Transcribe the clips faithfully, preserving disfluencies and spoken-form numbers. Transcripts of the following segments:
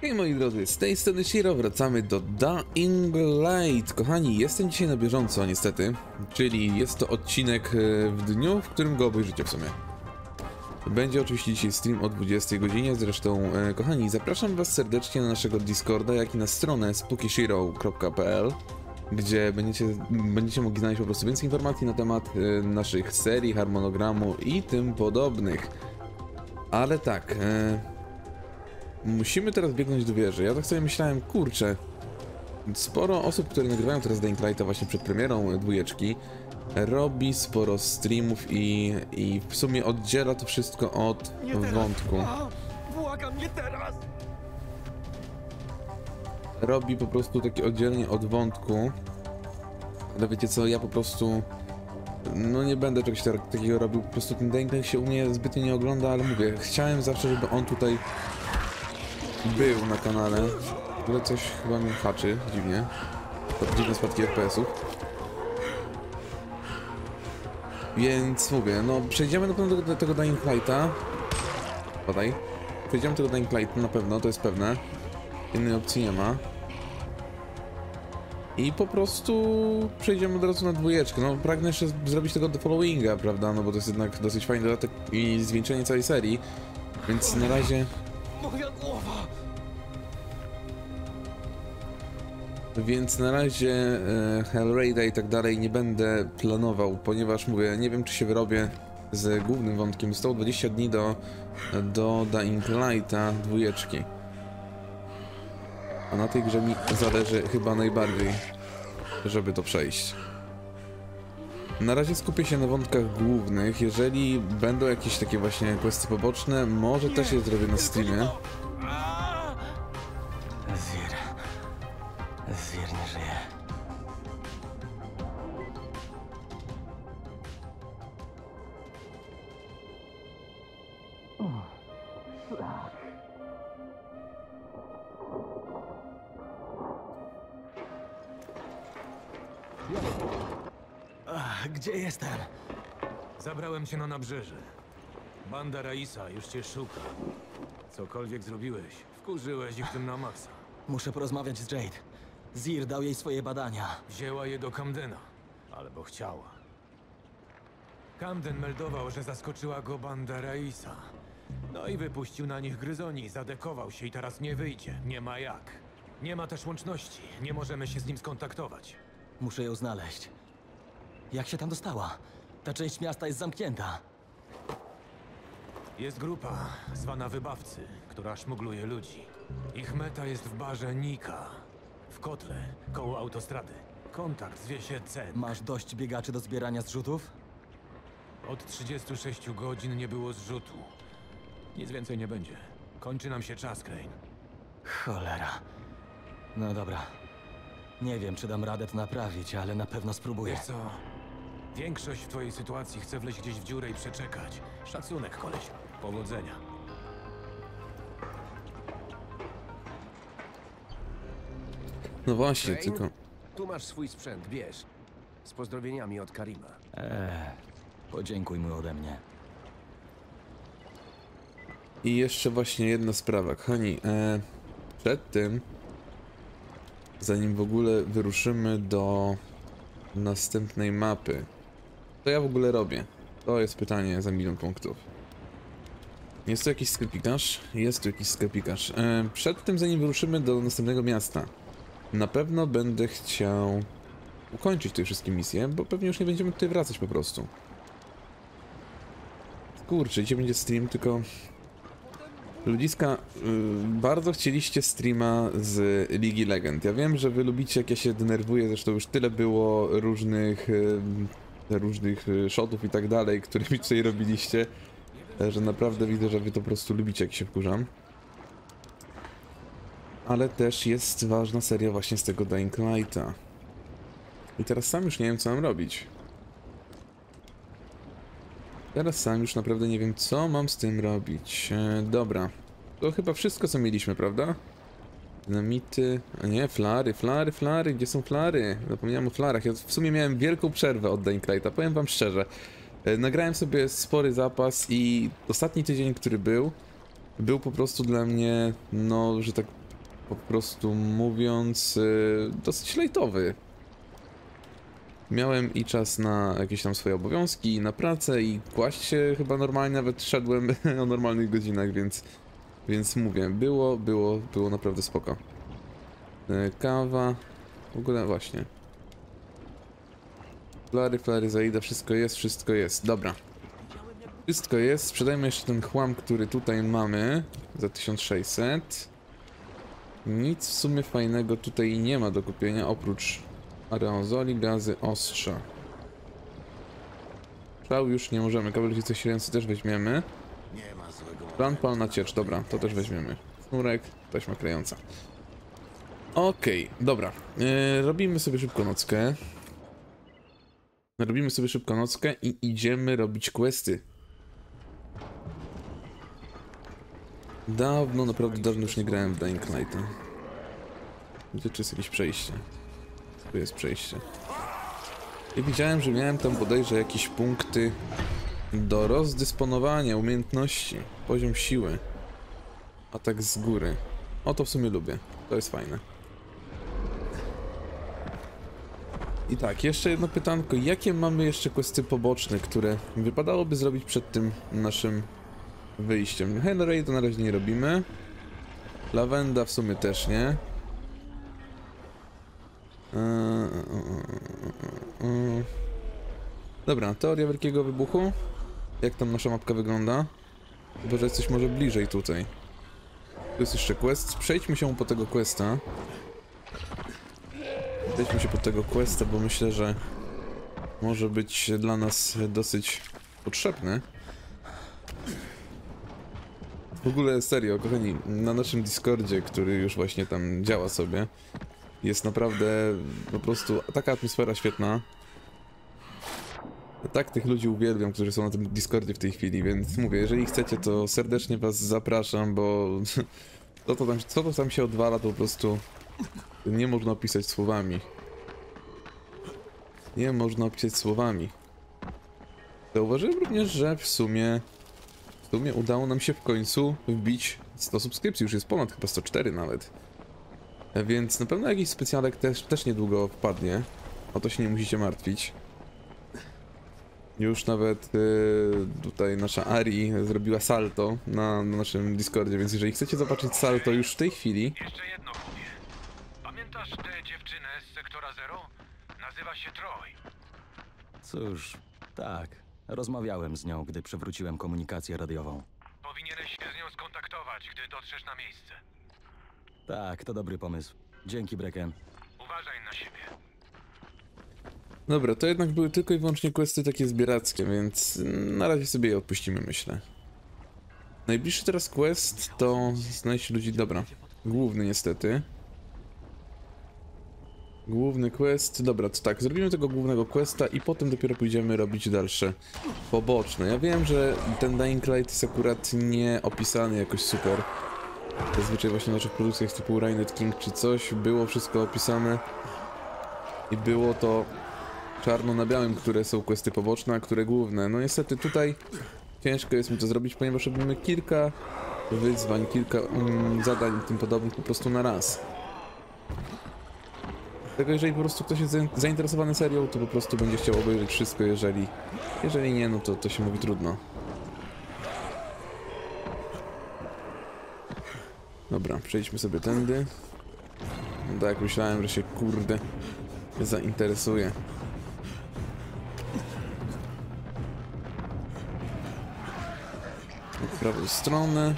Hej moi drodzy, z tej strony Shiro, wracamy do Dying Light. Kochani, jestem dzisiaj na bieżąco niestety, czyli jest to odcinek w dniu, w którym go obejrzycie w sumie. Będzie oczywiście dzisiaj stream o dwudziestej godzinie, zresztą kochani, zapraszam was serdecznie na naszego Discorda, jak i na stronę spookyshiro kropka p l, gdzie będziecie, będziecie mogli znaleźć po prostu więcej informacji na temat naszych serii, harmonogramu i tym podobnych. Ale tak... musimy teraz biegnąć do wieży. Ja tak sobie myślałem, kurczę, sporo osób, które nagrywają teraz Dying Lighta właśnie przed premierą dwójeczki, robi sporo streamów i, i w sumie oddziela to wszystko od nie wątku. A, błagam, nie teraz! Robi po prostu takie oddzielenie od wątku. Ale wiecie co, ja po prostu no nie będę czegoś takiego robił, po prostu ten Dying Light się u mnie zbytnio nie ogląda, ale mówię, chciałem zawsze, żeby on tutaj był na kanale. W ogóle coś chyba mnie haczy, dziwnie. To dziwne spadki F P S-ów. Więc mówię, no przejdziemy na pewno do, do tego Dying Lighta. Badaj. Przejdziemy do tego Dying Lighta na pewno, to jest pewne. Innej opcji nie ma. I po prostu przejdziemy od razu na dwójeczkę. No pragnę jeszcze zrobić tego do followinga, prawda? No bo to jest jednak dosyć fajny dodatek i zwieńczenie całej serii. Więc na razie... Moja głowa! Więc na razie e, Hellraida i tak dalej nie będę planował, ponieważ mówię, nie wiem czy się wyrobię z głównym wątkiem. Zostało dwadzieścia dni do, do Dying Lighta dwójeczki. A na tej grze mi zależy chyba najbardziej, żeby to przejść. Na razie skupię się na wątkach głównych. Jeżeli będą jakieś takie właśnie questy poboczne, może też je zrobię na streamie. Zir. Zir nie żyje. Ach, gdzie jestem? Zabrałem cię na nabrzeże. Banda Raisa już cię szuka. Cokolwiek zrobiłeś, wkurzyłeś ich tym na maksa. Muszę porozmawiać z Jade. Zir dał jej swoje badania. Wzięła je do Camdena, albo chciała. Camden meldował, że zaskoczyła go banda Raisa. No i wypuścił na nich gryzoni, zadekował się i teraz nie wyjdzie. Nie ma jak. Nie ma też łączności, nie możemy się z nim skontaktować. Muszę ją znaleźć. Jak się tam dostała? Ta część miasta jest zamknięta. Jest grupa, zwana Wybawcy, która szmugluje ludzi. Ich meta jest w barze Nika, w kotle, koło autostrady. Kontakt zwie się Cen. Masz dość biegaczy do zbierania zrzutów? Od trzydziestu sześciu godzin nie było zrzutu. Nic więcej nie będzie. Kończy nam się czas, Crane. Cholera. No dobra. Nie wiem, czy dam radę to naprawić, ale na pewno spróbuję. Wiesz co? Większość w twojej sytuacji chce wleźć gdzieś w dziurę i przeczekać. Szacunek, koleś. Powodzenia. No właśnie, Crane? tylko... Tu masz swój sprzęt, bierz. Z pozdrowieniami od Karima. Eee, podziękuj mu ode mnie. I jeszcze właśnie jedna sprawa, kochani. E, przed tym, zanim w ogóle wyruszymy do następnej mapy, co ja w ogóle robię? To jest pytanie za milion punktów. Jest tu jakiś sklepikarz? Jest tu jakiś sklepikarz. E, przed tym, zanim wyruszymy do następnego miasta, na pewno będę chciał ukończyć te wszystkie misje, bo pewnie już nie będziemy tutaj wracać po prostu. Kurczę, dzisiaj będzie stream, tylko... Ludziska, y, bardzo chcieliście streama z Ligi Legend. Ja wiem, że wy lubicie, jak ja się denerwuję, zresztą już tyle było różnych y, różnych shotów i tak dalej, które mi tutaj robiliście, że naprawdę widzę, że wy to po prostu lubicie, jak się wkurzam. Ale też jest ważna seria właśnie z tego Dying Lighta. I teraz sam już nie wiem, co mam robić. Teraz sam już naprawdę nie wiem, co mam z tym robić. E, dobra. To chyba wszystko, co mieliśmy, prawda? Dynamity... A nie, flary, flary, flary. Gdzie są flary? Zapomniałem o flarach. Ja w sumie miałem wielką przerwę od Dying Lighta, powiem wam szczerze. E, nagrałem sobie spory zapas i ostatni tydzień, który był, był po prostu dla mnie, no, że tak po prostu mówiąc, yy, dosyć lejtowy. Miałem i czas na jakieś tam swoje obowiązki, na pracę i kłaść się chyba normalnie, nawet szedłem o normalnych godzinach, więc, więc mówię, było, było, było naprawdę spoko. Yy, kawa, w ogóle właśnie. Flary, flary, zaida, wszystko jest, wszystko jest, dobra. Wszystko jest, sprzedajmy jeszcze ten chłam, który tutaj mamy za tysiąc sześćset. Nic w sumie fajnego tutaj nie ma do kupienia, oprócz aerozoli, gazy, ostrza. Szał już nie możemy, kabel ślęcy też weźmiemy. Plan pal na ciecz, dobra, to też weźmiemy. Sznurek, taśma klejąca. Okej, okay, dobra, yy, robimy sobie szybko nockę. Robimy sobie szybko nockę i idziemy robić questy. Dawno, naprawdę dawno już nie grałem w Dying Lighta. Gdzie czy jest jakieś przejście? Tu jest przejście. I widziałem, że miałem tam bodajże jakieś punkty do rozdysponowania umiejętności. Poziom siły. Atak z góry. O, to w sumie lubię. To jest fajne. I tak, jeszcze jedno pytanko. Jakie mamy jeszcze questy poboczne, które wypadałoby zrobić przed tym naszym wyjściem? Henry to na razie nie robimy. Lawenda w sumie też nie. Dobra, teoria wielkiego wybuchu. Jak tam nasza mapka wygląda? Chyba, że jesteś może bliżej tutaj. Tu jest jeszcze quest. Przejdźmy się po tego questa. Przejdźmy się po tego questa, bo myślę, że może być dla nas dosyć potrzebny. W ogóle serio, kochani, na naszym Discordzie, który już właśnie tam działa sobie, jest naprawdę po prostu taka atmosfera świetna. Tak tych ludzi uwielbiam, którzy są na tym Discordzie w tej chwili, więc mówię, jeżeli chcecie, to serdecznie was zapraszam, bo to, to tam, co to tam się odwala, to po prostu nie można opisać słowami. Nie można opisać słowami. Zauważyłem również, że w sumie w sumie udało nam się w końcu wbić sto subskrypcji, już jest ponad chyba sto cztery nawet. Więc na pewno jakiś specjalek też, też niedługo wpadnie. O to się nie musicie martwić. Już nawet yy, tutaj nasza Ari zrobiła salto na, na naszym Discordzie, więc jeżeli chcecie zobaczyć salto już w tej chwili... Jeszcze jedno, chłopie. Pamiętasz tę dziewczynę z sektora zero? Nazywa się Troy. Cóż, tak. Rozmawiałem z nią, gdy przywróciłem komunikację radiową. Powinieneś się z nią skontaktować, gdy dotrzesz na miejsce. Tak, to dobry pomysł. Dzięki, Brecken. Uważaj na siebie. Dobra, to jednak były tylko i wyłącznie questy takie zbierackie, więc na razie sobie je odpuścimy, myślę. Najbliższy teraz quest to znaleźć ludzi... Dobra, główny niestety. Główny quest... Dobra, to tak, zrobimy tego głównego questa i potem dopiero pójdziemy robić dalsze poboczne. Ja wiem, że ten Dying Light jest akurat nie opisany jakoś super. Zazwyczaj właśnie w naszych produkcjach typu Rainet King czy coś było wszystko opisane i było to czarno na białym, które są questy poboczne, a które główne. No niestety tutaj ciężko jest mi to zrobić, ponieważ robimy kilka wyzwań, kilka um, zadań i tym podobnych po prostu na raz. Dlatego jeżeli po prostu ktoś jest zainteresowany serią, to po prostu będzie chciał obejrzeć wszystko, jeżeli, jeżeli nie, no to, to się mówi trudno. Dobra, przejdźmy sobie tędy. No tak, myślałem, że się kurde zainteresuje. W prawą stronę.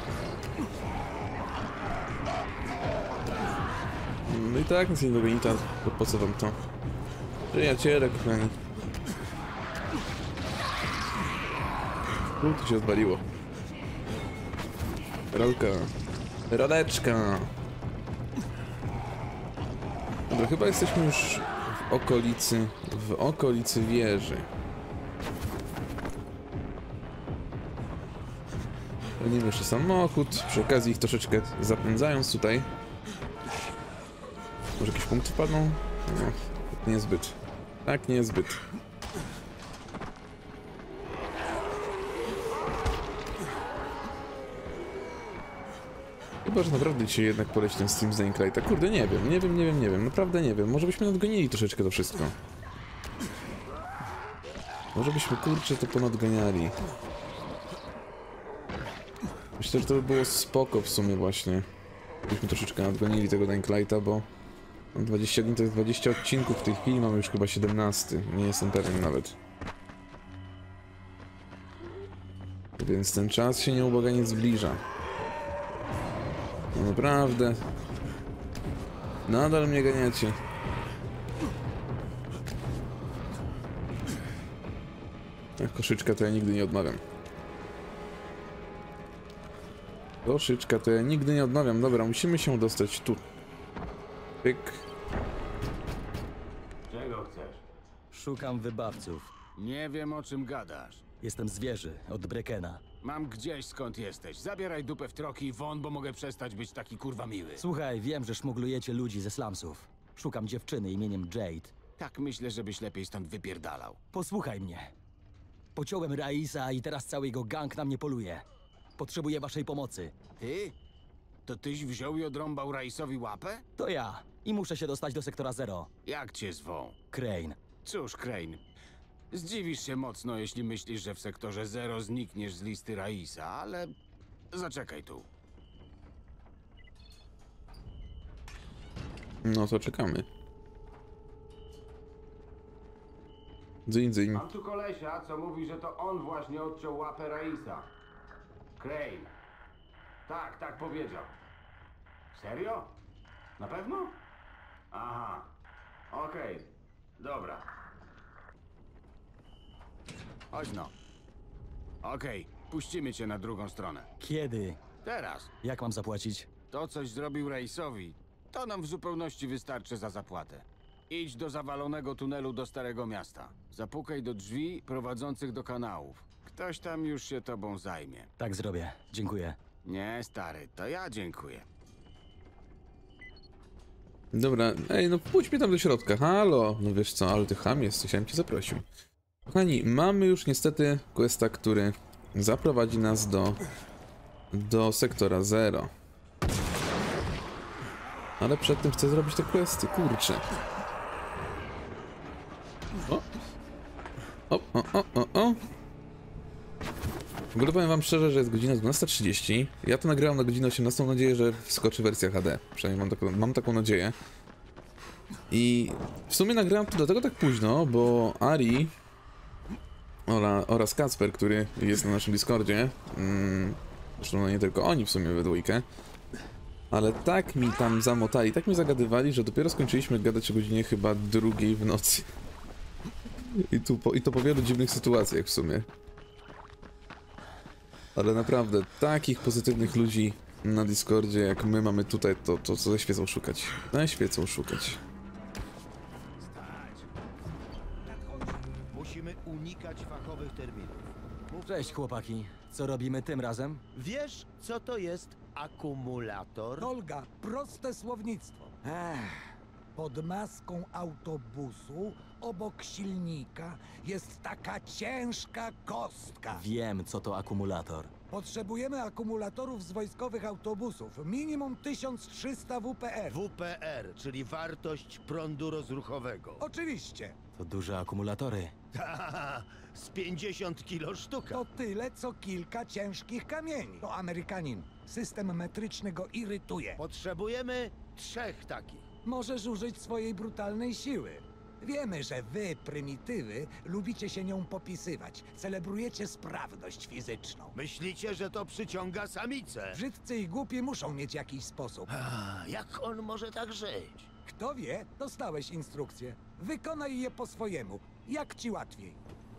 No i tak, nic nie dogoni, to po co wam to? Przyjaciele, kochani. Tu to się odwaliło. Rolka. Roleczka. Dobra, chyba jesteśmy już w okolicy, w okolicy wieży. Weźmiemy jeszcze samochód, przy okazji ich troszeczkę zapędzając tutaj. Może jakiś punkt wpadną? No, niezbyt. Tak, niezbyt. Chyba, że naprawdę dzisiaj jednak poleci ten Steam z Dying Lighta. Kurde, nie wiem, nie wiem, nie wiem, nie wiem, naprawdę nie wiem. Może byśmy nadgonili troszeczkę to wszystko. Może byśmy, kurczę, to ponadganiali. Myślę, że to by było spoko w sumie właśnie. Byśmy troszeczkę nadgonili tego Dying Lighta, bo dwadzieścia dni to jest dwadzieścia odcinków, w tej chwili mamy już chyba siedemnaście. Nie jestem pewien nawet. Więc ten czas się nieubłaganie zbliża. No naprawdę. Nadal mnie ganiacie. Ach, koszyczka to ja nigdy nie odmawiam. Koszyczka to ja nigdy nie odmawiam. Dobra, musimy się dostać tu. Pyk. Czego chcesz? Szukam wybawców. Nie wiem, o czym gadasz. Jestem z wieży, od Brekena. Mam gdzieś, skąd jesteś. Zabieraj dupę w troki i won, bo mogę przestać być taki kurwa miły. Słuchaj, wiem, że szmuglujecie ludzi ze slumsów. Szukam dziewczyny imieniem Jade. Tak myślę, żebyś lepiej stąd wypierdalał. Posłuchaj mnie. Pociąłem Raisa i teraz cały jego gang na mnie poluje. Potrzebuję waszej pomocy. Ty? To tyś wziął i odrąbał Raisowi łapę? To ja. I muszę się dostać do sektora zero. Jak cię zwą? Crane. Cóż, Crane. Zdziwisz się mocno, jeśli myślisz, że w sektorze zero znikniesz z listy Raisa, ale... Zaczekaj tu. No to czekamy. Dzyń, dzyń. Mam tu kolesia, co mówi, że to on właśnie odciął łapę Raisa. Crane. Tak, tak powiedział. Serio? Na pewno? Aha. Okej. Dobra. Chodź no. Okej, puścimy cię na drugą stronę. Kiedy? Teraz. Jak mam zapłacić? To coś zrobił Raisowi. To nam w zupełności wystarczy za zapłatę. Idź do zawalonego tunelu do Starego Miasta. Zapukaj do drzwi prowadzących do kanałów. Ktoś tam już się tobą zajmie. Tak zrobię. Dziękuję. Nie, stary, to ja dziękuję. Dobra, ej, no pójdź mnie tam do środka, halo! No wiesz co, ale ty cham jesteś, ja bym cię zaprosił. Kochani, mamy już niestety questa, który zaprowadzi nas do... do sektora zero. Ale przed tym chcę zrobić te questy, kurczę. O! O, o, o, o, o! W ogóle powiem wam szczerze, że jest godzina dwunasta trzydzieści. Ja to nagrałem na godzinę osiemnastą, mam nadzieję, że wskoczy wersja H D. Przynajmniej mam taką, mam taką nadzieję. I w sumie nagrałem to dlatego tak późno, bo Ari ora, oraz Kacper, który jest na naszym Discordzie, mm, zresztą no nie tylko oni w sumie we dwójkę, ale tak mi tam zamotali, tak mi zagadywali, że dopiero skończyliśmy gadać o godzinie chyba drugiej w nocy. I, tu po, I to po wielu dziwnych sytuacjach w sumie. Ale naprawdę, takich pozytywnych ludzi na Discordzie jak my mamy tutaj, to, to co ze świecą szukać. Ze świecą szukać. Musimy unikać fachowych terminów. Mów- Cześć chłopaki. Co robimy tym razem? Wiesz, co to jest akumulator? Olga, proste słownictwo. Ech, pod maską autobusu, obok silnika, jest taka ciężka kostka. Wiem, co to akumulator. Potrzebujemy akumulatorów z wojskowych autobusów. Minimum tysiąc trzysta W P R. W P R, czyli wartość prądu rozruchowego. Oczywiście. To duże akumulatory. Ta, z pięćdziesiąt kilo sztuka. To tyle, co kilka ciężkich kamieni. To Amerykanin. System metryczny go irytuje. Potrzebujemy trzech takich. Możesz użyć swojej brutalnej siły. Wiemy, że wy, prymitywy, lubicie się nią popisywać. Celebrujecie sprawność fizyczną. Myślicie, że to przyciąga samice? Brzydcy i głupi muszą mieć jakiś sposób. A, jak on może tak żyć? Kto wie, dostałeś instrukcje. Wykonaj je po swojemu. Jak ci łatwiej.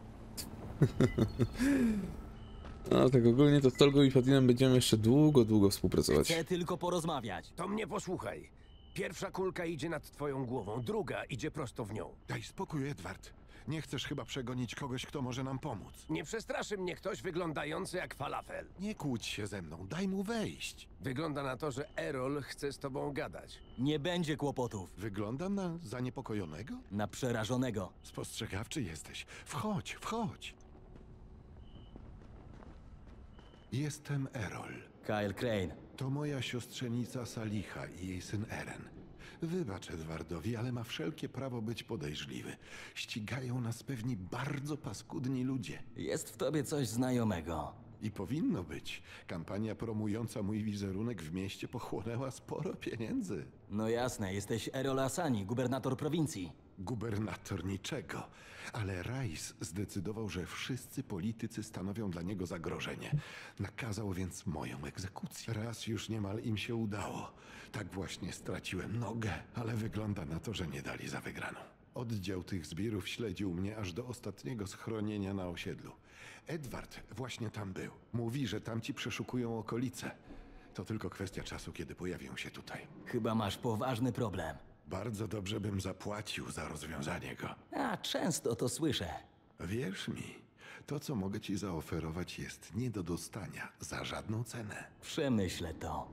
No tak ogólnie to z Tolgą i Fatinem będziemy jeszcze długo, długo współpracować. Chcę tylko porozmawiać. To mnie posłuchaj. Pierwsza kulka idzie nad twoją głową, druga idzie prosto w nią. Daj spokój, Edward. Nie chcesz chyba przegonić kogoś, kto może nam pomóc. Nie przestraszy mnie ktoś wyglądający jak falafel. Nie kłóć się ze mną, daj mu wejść. Wygląda na to, że Errol chce z tobą gadać. Nie będzie kłopotów. Wyglądam na zaniepokojonego? Na przerażonego. Spostrzegawczy jesteś. Wchodź, wchodź. Jestem Errol. Kyle Crane. To moja siostrzenica Saliha i jej syn Eren. Wybacz Edwardowi, ale ma wszelkie prawo być podejrzliwy. Ścigają nas pewni bardzo paskudni ludzie. Jest w tobie coś znajomego. I powinno być. Kampania promująca mój wizerunek w mieście pochłonęła sporo pieniędzy. No jasne, jesteś Errol Asani, gubernator prowincji. Gubernator niczego. Ale Rais zdecydował, że wszyscy politycy stanowią dla niego zagrożenie. Nakazał więc moją egzekucję. Raz już niemal im się udało. Tak właśnie straciłem nogę, ale wygląda na to, że nie dali za wygraną. Oddział tych zbirów śledził mnie aż do ostatniego schronienia na osiedlu. Edward właśnie tam był. Mówi, że tamci przeszukują okolice. To tylko kwestia czasu, kiedy pojawią się tutaj. Chyba masz poważny problem. Bardzo dobrze bym zapłacił za rozwiązanie go. A, często to słyszę. Wierz mi, to co mogę ci zaoferować jest nie do dostania za żadną cenę. Przemyślę to.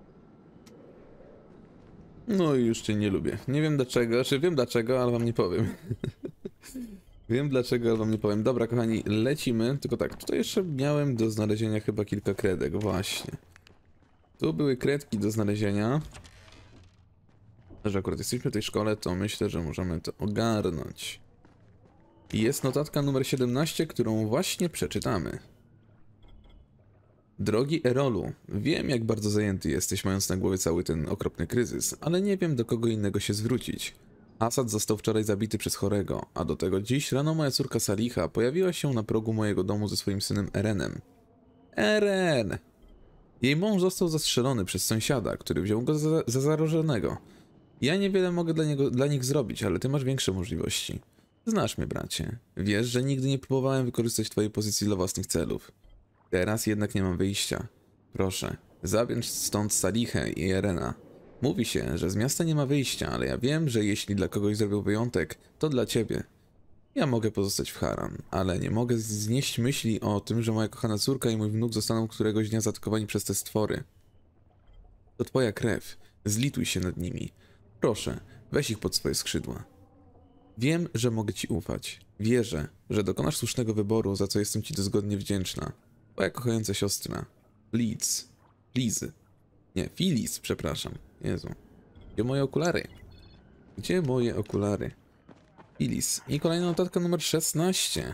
No i już cię nie lubię. Nie wiem dlaczego, czy wiem dlaczego, ale wam nie powiem. Wiem dlaczego, ale wam nie powiem. Dobra, kochani, lecimy. Tylko tak, tutaj jeszcze miałem do znalezienia chyba kilka kredek, właśnie. Tu były kredki do znalezienia. Że akurat jesteśmy w tej szkole, to myślę, że możemy to ogarnąć. I jest notatka numer siedemnaście, którą właśnie przeczytamy. Drogi Erolu, wiem jak bardzo zajęty jesteś, mając na głowie cały ten okropny kryzys, ale nie wiem do kogo innego się zwrócić. Asad został wczoraj zabity przez chorego, a do tego dziś rano moja córka Saliha pojawiła się na progu mojego domu ze swoim synem Erenem. Eren! Jej mąż został zastrzelony przez sąsiada, który wziął go za, za zagrożonego. Ja niewiele mogę dla, niego, dla nich zrobić, ale ty masz większe możliwości. Znasz mnie, bracie. Wiesz, że nigdy nie próbowałem wykorzystać twojej pozycji dla własnych celów. Teraz jednak nie mam wyjścia. Proszę, zabierz stąd Salihę i Erena. Mówi się, że z miasta nie ma wyjścia, ale ja wiem, że jeśli dla kogoś zrobił wyjątek, to dla ciebie. Ja mogę pozostać w Haran, ale nie mogę znieść myśli o tym, że moja kochana córka i mój wnuk zostaną któregoś dnia zaatakowani przez te stwory. To twoja krew. Zlituj się nad nimi. Proszę, weź ich pod swoje skrzydła. Wiem, że mogę ci ufać. Wierzę, że dokonasz słusznego wyboru, za co jestem ci dozgodnie wdzięczna. Twoja kochająca siostra. Liz. Liz. Nie, Phyllis, przepraszam. Jezu. Gdzie moje okulary? Gdzie moje okulary? Phyllis. I kolejna notatka numer szesnaście.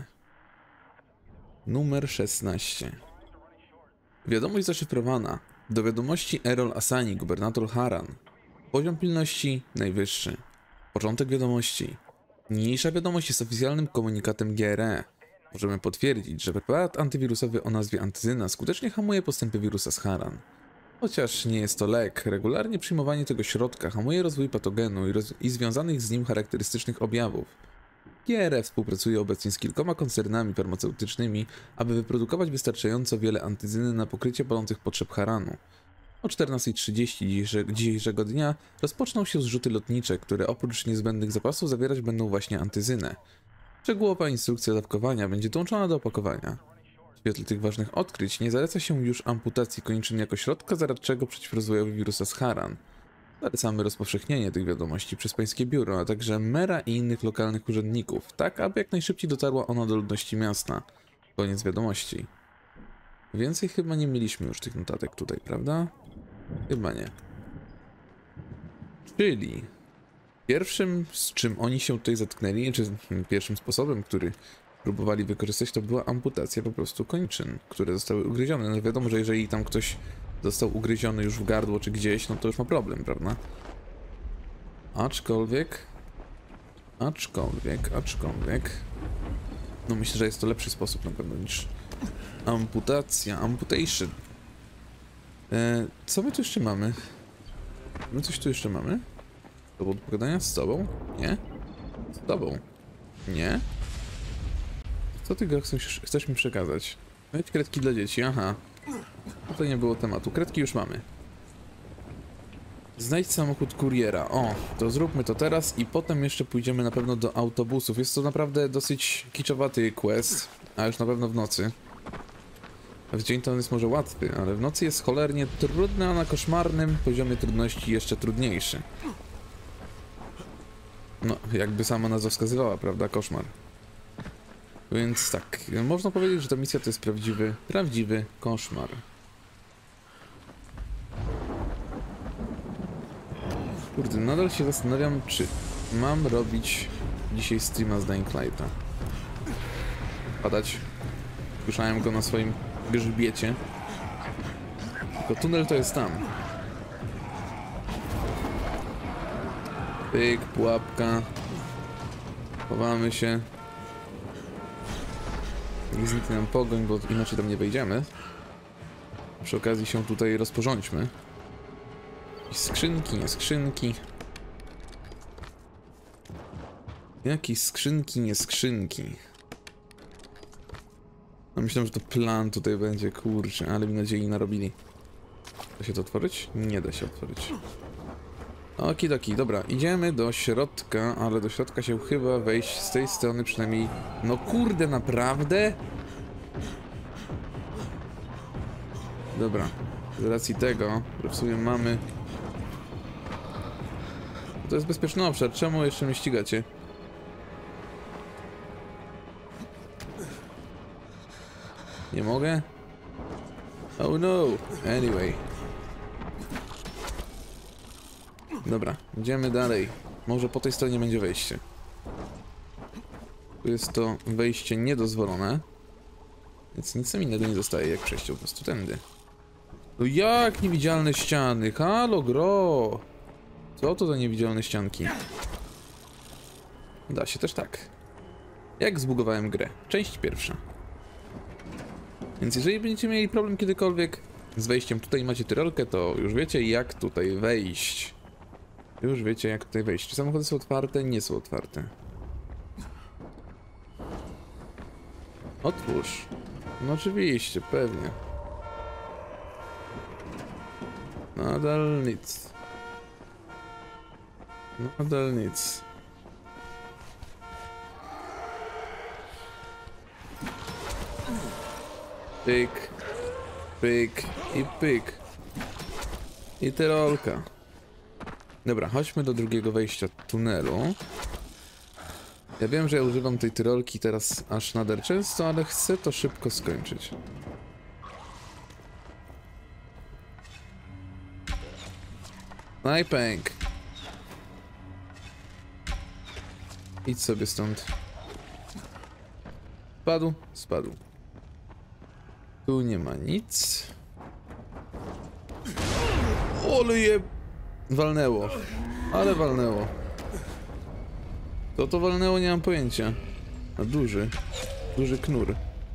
Numer szesnaście. Wiadomość zaszyfrowana. Do wiadomości Errol Asani, gubernator Haran. Poziom pilności najwyższy. Początek wiadomości. Niniejsza wiadomość jest oficjalnym komunikatem G R E. Możemy potwierdzić, że preparat antywirusowy o nazwie antyzyna skutecznie hamuje postępy wirusa z Haran. Chociaż nie jest to lek, regularnie przyjmowanie tego środka hamuje rozwój patogenu i, roz i związanych z nim charakterystycznych objawów. G R E współpracuje obecnie z kilkoma koncernami farmaceutycznymi, aby wyprodukować wystarczająco wiele antyzyny na pokrycie palących potrzeb Haranu. O czternastej trzydzieści dzisiejszego dnia rozpoczną się zrzuty lotnicze, które oprócz niezbędnych zapasów zawierać będą właśnie antyzynę. Szczegółowa instrukcja dawkowania będzie dołączona do opakowania. W świetle tych ważnych odkryć nie zaleca się już amputacji kończyn jako środka zaradczego przeciwrozwojowi wirusa z Haran. Zalecamy rozpowszechnienie tych wiadomości przez pańskie biuro, a także mera i innych lokalnych urzędników, tak aby jak najszybciej dotarła ona do ludności miasta. Koniec wiadomości. Więcej chyba nie mieliśmy już tych notatek tutaj, prawda? Chyba nie. Czyli pierwszym, z czym oni się tutaj zatknęli, czy pierwszym sposobem, który próbowali wykorzystać, to była amputacja po prostu kończyn, które zostały ugryzione. No wiadomo, że jeżeli tam ktoś został ugryziony już w gardło czy gdzieś, no to już ma problem, prawda? Aczkolwiek... Aczkolwiek, aczkolwiek... No myślę, że jest to lepszy sposób na pewno niż amputacja, amputation. E, co my tu jeszcze mamy? My coś tu jeszcze mamy? To było do pogadania z tobą? Nie? Z tobą? Nie? Co ty go chcesz, chcesz mi przekazać? Mieć kredki dla dzieci, aha. To nie było tematu. Kredki już mamy. Znajdź samochód kuriera. O, to zróbmy to teraz i potem jeszcze pójdziemy na pewno do autobusów. Jest to naprawdę dosyć kiczowaty quest, a już na pewno w nocy. W dzień to on jest może łatwy, ale w nocy jest cholernie trudny, a na koszmarnym poziomie trudności jeszcze trudniejszy. No, jakby sama nazwa wskazywała, prawda? Koszmar. Więc tak, można powiedzieć, że ta misja to jest prawdziwy, prawdziwy koszmar. Kurde, nadal się zastanawiam, czy mam robić dzisiaj streama z Dying Lighta. Padać. Słyszałem go na swoim grzbiecie. Tylko tunel to jest tam. Pyk, pułapka. Chowamy się. Nie zniknie nam pogoń, bo inaczej tam nie wejdziemy. Przy okazji się tutaj rozporządźmy. I skrzynki, nie skrzynki. Jakieś skrzynki, nie skrzynki. No myślałem, że to plan tutaj będzie, kurczę, ale mi nadziei narobili. Da się to otworzyć? Nie da się otworzyć. Okidoki, dobra, idziemy do środka, ale do środka się chyba wejść z tej strony przynajmniej... No kurde, naprawdę? Dobra, z racji tego, że w sumie mamy... To jest bezpieczny obszar, czemu jeszcze mnie ścigacie? Nie mogę? Oh no, anyway. Dobra, idziemy dalej. Może po tej stronie będzie wejście. Tu jest to wejście niedozwolone. Więc nic nam innego nie zostaje, jak przejść po prostu tędy. No jak niewidzialne ściany? Halo, gro! Co to za niewidzialne ścianki? Da się też tak. Jak zbugowałem grę? Część pierwsza. Więc jeżeli będziecie mieli problem kiedykolwiek z wejściem tutaj, macie tyrolkę, to już wiecie, jak tutaj wejść. Już wiecie, jak tutaj wejść. Czy samochody są otwarte? Nie są otwarte. Otwórz. No oczywiście, pewnie. Nadal nic. Nadal nic. Pyk, pyk i pyk. I tyrolka. Dobra, chodźmy do drugiego wejścia tunelu. Ja wiem, że ja używam tej tyrolki teraz aż nader często, ale chcę to szybko skończyć. No i pęk. Idź sobie stąd. Spadł? Spadł. Tu nie ma nic. Ole je... Walnęło. Ale walnęło. To to walnęło, nie mam pojęcia. A duży. Duży knur.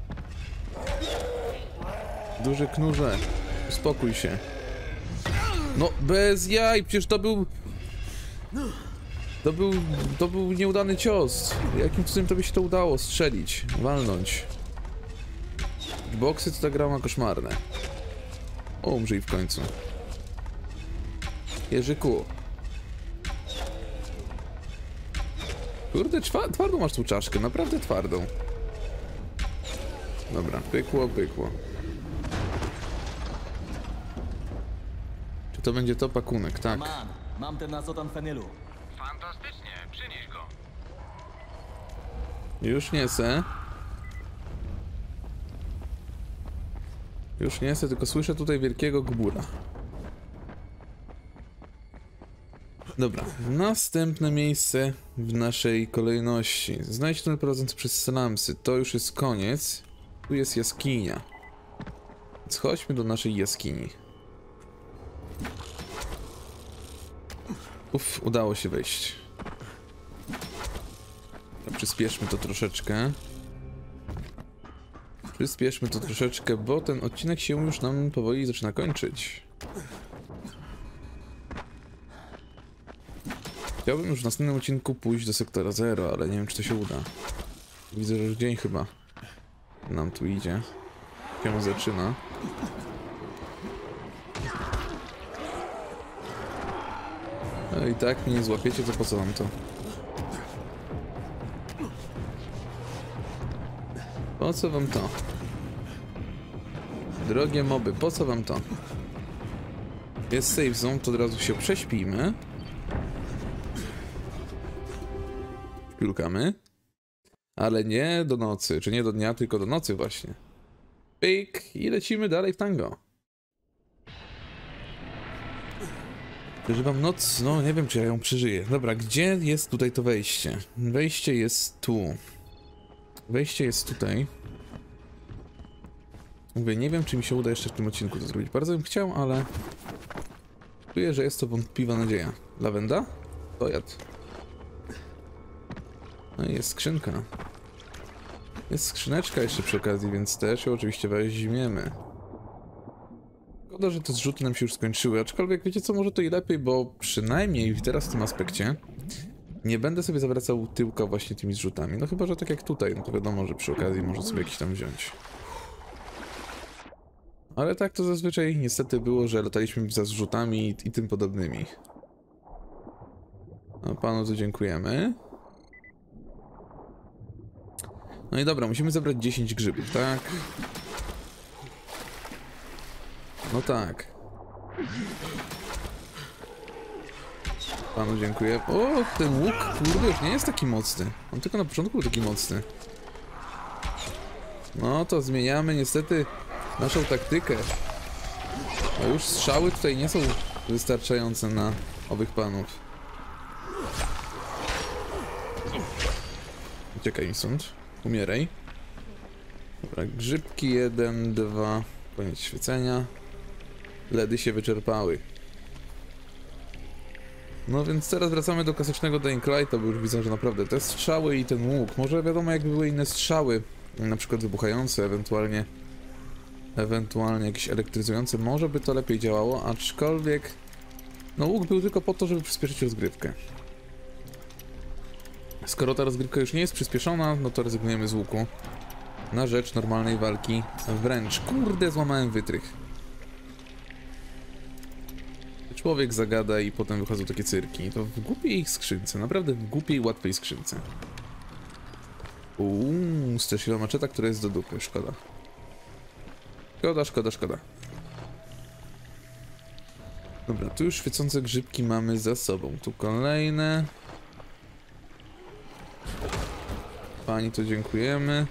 Duży knurze. Uspokój się. No bez jaj, przecież to był... To był... To był nieudany cios. Jakim cudem to by się to udało strzelić? Walnąć. Boksy to ta gra ma koszmarne. O, umrzyj w końcu. Jerzyku. Kurde, twardą masz tą czaszkę, naprawdę twardą. Dobra, pykło, pykło. Czy to będzie to pakunek? Tak. Man, mam ten azotan fenylu. Fantastycznie, przynieś go. Już nie se. Już nie chcę, tylko słyszę tutaj wielkiego gbura. Dobra, następne miejsce w naszej kolejności. Znajdź tunel prowadzący przez slumsy. To już jest koniec. Tu jest jaskinia. Więc chodźmy do naszej jaskini. Uff, udało się wejść. To przyspieszmy to troszeczkę. Przyspieszmy to troszeczkę, bo ten odcinek się już nam powoli zaczyna kończyć. Chciałbym już w następnym odcinku pójść do sektora zero, ale nie wiem, czy to się uda. Widzę, że już dzień chyba nam tu idzie. Się zaczyna. No i tak mnie nie złapiecie, to po co wam to? Po co wam to? Drogie moby, po co wam to? Jest safe zone, to od razu się prześpijmy. Piłkamy. Ale nie do nocy, czy nie do dnia, tylko do nocy właśnie. Pyk i lecimy dalej w tango. Przeżywam noc, no nie wiem czy ja ją przeżyję. Dobra, gdzie jest tutaj to wejście? Wejście jest tu. Wejście jest tutaj. Mówię, nie wiem czy mi się uda jeszcze w tym odcinku to zrobić. Bardzo bym chciał, ale... czuję, że jest to wątpliwa nadzieja. Lawenda? Dojad. No i jest skrzynka. Jest skrzyneczka jeszcze przy okazji, więc też ją oczywiście weźmiemy. Szkoda, że te zrzuty nam się już skończyły, aczkolwiek wiecie co, może to i lepiej, bo przynajmniej teraz w tym aspekcie nie będę sobie zawracał tyłka właśnie tymi zrzutami. No chyba, że tak jak tutaj, no to wiadomo, że przy okazji może sobie jakiś tam wziąć. Ale tak to zazwyczaj niestety było, że lataliśmy za zrzutami i, i tym podobnymi. No panu to dziękujemy. No i dobra, musimy zebrać dziesięć grzybów, tak? No tak. Panu dziękuję. O, ten łuk, kurde, już nie jest taki mocny. On tylko na początku był taki mocny. No to zmieniamy niestety naszą taktykę. A już strzały tutaj nie są wystarczające na owych panów. Uciekaj mi stąd. Umieraj. Dobra, grzybki jeden, dwa. Koniec świecenia. Ledy się wyczerpały. No więc teraz wracamy do klasycznego Dying Lighta, bo już widzę, że naprawdę te strzały i ten łuk. Może wiadomo jakby były inne strzały, na przykład wybuchające, ewentualnie ewentualnie jakieś elektryzujące, może by to lepiej działało, aczkolwiek no łuk był tylko po to, żeby przyspieszyć rozgrywkę. Skoro ta rozgrywka już nie jest przyspieszona, no to rezygnujemy z łuku na rzecz normalnej walki wręcz. Kurde, złamałem wytrych. Człowiek zagada i potem wychodzą takie cyrki. To w głupiej skrzynce, naprawdę w głupiej, łatwej skrzynce. Uuu, straszliwa maczeta, która jest do dupy, szkoda. Szkoda, szkoda, szkoda. Dobra, tu już świecące grzybki mamy za sobą. Tu kolejne. Pani to dziękujemy.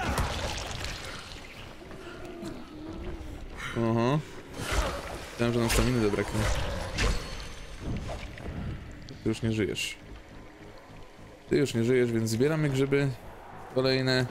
Oho. Myślałem, że nam staminy zabraknie. Ty już nie żyjesz. Ty już nie żyjesz, więc zbieramy grzyby. Kolejne.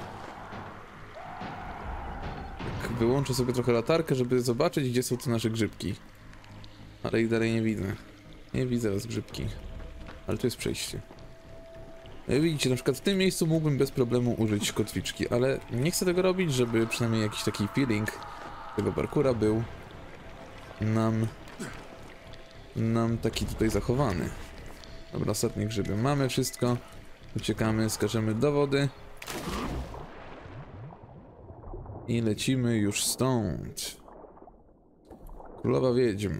Tak, wyłączę sobie trochę latarkę, żeby zobaczyć, gdzie są te nasze grzybki. Ale ich dalej nie widzę. Nie widzę raz grzybki. Ale tu jest przejście. Jak widzicie, na przykład w tym miejscu mógłbym bez problemu użyć kotwiczki, ale nie chcę tego robić, żeby przynajmniej jakiś taki feeling tego parkura był nam nam taki tutaj zachowany. Dobra, ostatnie grzyby. Mamy wszystko. Uciekamy, skaczemy do wody. I lecimy już stąd. Królowa Wiedźm.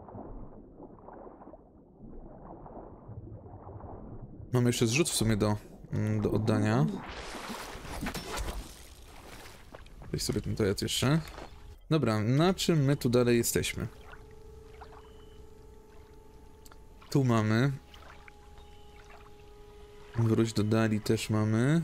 Mamy jeszcze zrzut w sumie do, do oddania. Weź sobie ten tojac jeszcze. Dobra, na czym my tu dalej jesteśmy? Tu mamy. Wróć do Dali też mamy.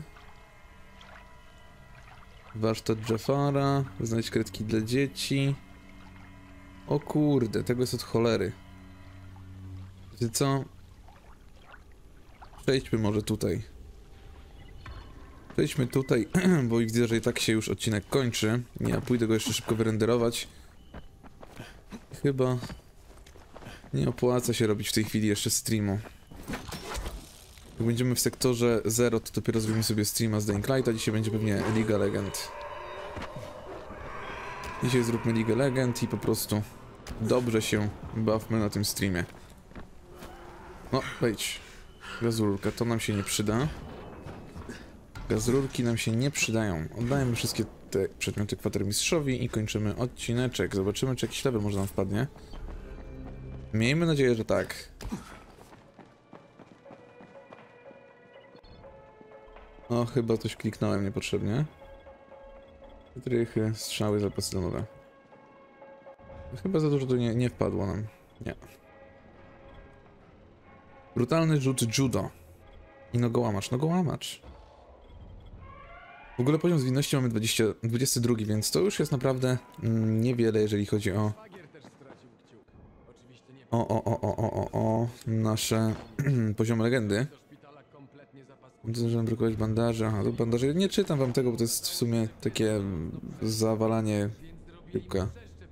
Warsztat Jafara. Znajdź kredki dla dzieci. O kurde, tego jest od cholery. Wiecie co? Przejdźmy może tutaj. Przejdźmy tutaj, bo widzę, że i tak się już odcinek kończy. Ja pójdę go jeszcze szybko wyrenderować. Chyba nie opłaca się robić w tej chwili jeszcze streamu. Jak będziemy w sektorze zero, to dopiero zrobimy sobie streama z Dying Lighta. Dzisiaj będzie pewnie Liga Legend. Dzisiaj zróbmy Ligę Legend i po prostu dobrze się bawmy na tym streamie. No, wejdź. Gazurka, to nam się nie przyda. Gazurki nam się nie przydają. Oddajemy wszystkie te przedmioty kwatermistrzowi i kończymy odcineczek. Zobaczymy, czy jakiś level może nam wpadnie. Miejmy nadzieję, że tak. O, chyba coś kliknąłem niepotrzebnie. Wytrychy, strzały, zapasy domowe. Chyba za dużo tu nie, nie wpadło nam. Nie. Brutalny rzut judo. I nogołamacz, nogołamacz. W ogóle poziom zwinności mamy dwudziesty drugi, więc to już jest naprawdę mm, niewiele, jeżeli chodzi o O, o, o, o, o, o, o. Nasze poziomy legendy. Zdążyłem brakować bandaży. Aha, to bandaże. Nie czytam wam tego, bo to jest w sumie takie zawalanie piłka.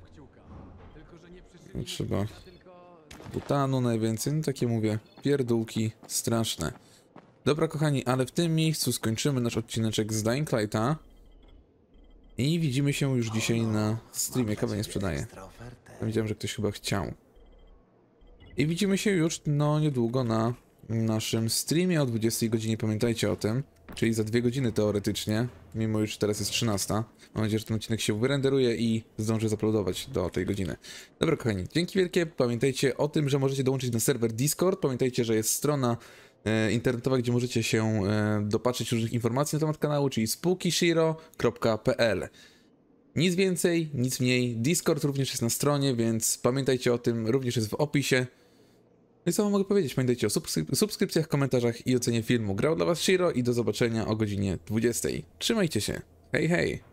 No, trzeba butanu najwięcej. No takie mówię, pierdółki straszne. Dobra, kochani, ale w tym miejscu skończymy nasz odcineczek z Dying Lighta. I widzimy się już dzisiaj na streamie. Kawa nie sprzedaje. Ja widziałem, że ktoś chyba chciał. I widzimy się już no niedługo na naszym streamie o dwudziestej godzinie. Pamiętajcie o tym. Czyli za dwie godziny teoretycznie. Mimo już teraz jest trzynasta. Mam nadzieję, że ten odcinek się wyrenderuje i zdążę zaploadować do tej godziny. Dobra, kochani, dzięki wielkie. Pamiętajcie o tym, że możecie dołączyć na serwer Discord. Pamiętajcie, że jest strona e, internetowa, gdzie możecie się e, dopatrzyć różnych informacji na temat kanału, czyli spookishiro kropka p l. Nic więcej, nic mniej. Discord również jest na stronie, więc pamiętajcie o tym, również jest w opisie. No i co wam mogę powiedzieć? Pamiętajcie o subskryp subskrypcjach, komentarzach i ocenie filmu. Grał dla was Shiro i do zobaczenia o godzinie dwudziestej. Trzymajcie się. Hej, hej!